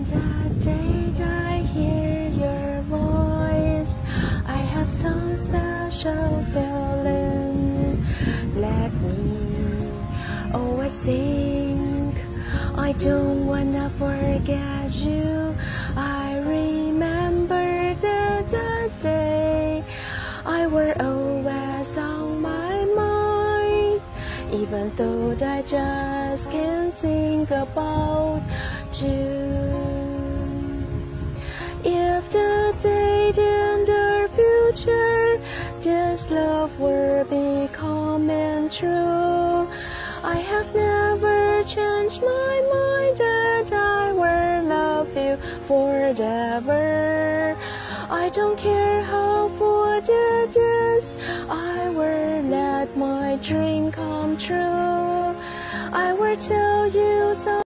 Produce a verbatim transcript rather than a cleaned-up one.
the day that I hear your voice, I have some special feeling. Let me always think I don't wanna forget you. I remember the, the day I were always on my mind, even though I just can't think about you. If the date in the future this love will be coming true, I have never changed my mind that I will love you forever. I don't care how far it is, I will let my dream come true. I will tell you so